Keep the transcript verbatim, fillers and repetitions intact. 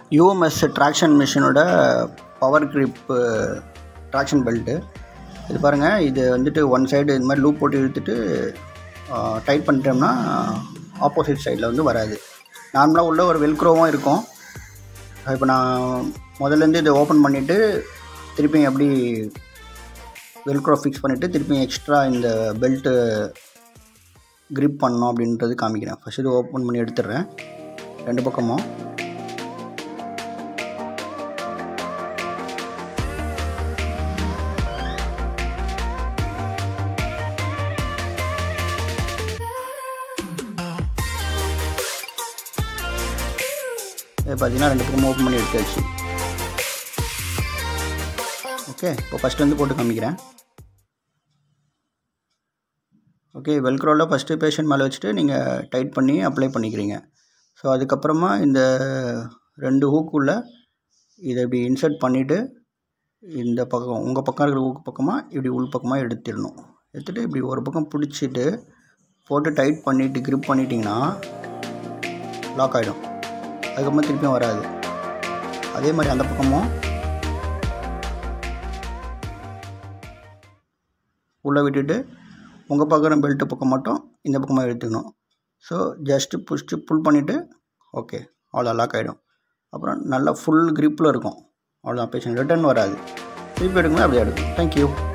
U M S traction மிஷினோட power grip traction belt. இது பாருங்கள், இது வந்துட்டு ஒன் சைடு இந்த மாதிரி லூப் போட்டு இழுத்துட்டு டைட் பண்ணிட்டோம்னா ஆப்போசிட் சைடில் வந்து வராது. நார்மலாக உள்ள ஒரு வெல்க்ரோவும் இருக்கும். இப்போ நான் முதல்லேருந்து இதை ஓப்பன் பண்ணிவிட்டு திருப்பி எப்படி வெல்க்ரோ ஃபிக்ஸ் பண்ணிவிட்டு திருப்பி எக்ஸ்ட்ரா இந்த பெல்ட்டு grip பண்ணணும் அப்படின்றது காமிக்கிறேன். ஃபஸ்ட் இது ஓப்பன் பண்ணி எடுத்துடுறேன் ரெண்டு பக்கமும். பார்த்தீங்கன்னா ரெண்டு பக்கம் ஓப்பன் பண்ணி எடுத்தாச்சு. ஓகே, இப்போ ஃபஸ்ட்டு வந்து போட்டு காமிக்கிறேன். ஓகே, வெல்க்ரோவில் ஃபஸ்ட்டு பேஷண்ட் மேலே வச்சுட்டு நீங்கள் டைட் பண்ணி அப்ளை பண்ணிக்கிறீங்க. ஸோ அதுக்கப்புறமா இந்த ரெண்டு ஹூக்குள்ளே இதை இப்படி இன்சர்ட் பண்ணிவிட்டு இந்த பக்கம் உங்கள் பக்கம் இருக்கிற ஹூக்கு பக்கமாக இப்படி உள் பக்கமாக எடுத்துடணும். எடுத்துகிட்டு இப்படி ஒரு பக்கம் பிடிச்சிட்டு போட்டு டைட் பண்ணிவிட்டு grip பண்ணிட்டீங்கன்னா லாக் ஆகிடும். அதுக்கப்புறமா திருப்பியும் வராது. அதே மாதிரி அந்த பக்கமும் உள்ளே விட்டுட்டு உங்கள் பக்கம் பெல்ட்டு பக்கம் மட்டும் இந்த பக்கமாக எடுத்துக்கணும். ஸோ ஜஸ்ட்டு புஷ்ட்டு புல் பண்ணிவிட்டு ஓகே, அவ்வளோ லாக் ஆகிடும். அப்புறம் நல்லா ஃபுல் gripல இருக்கும். அவ்வளோதான், பேஷண்ட் ரிட்டர்ன் வராது. திருப்பி எடுக்கணும், அப்படியே எடுக்கும். தேங்க்யூ.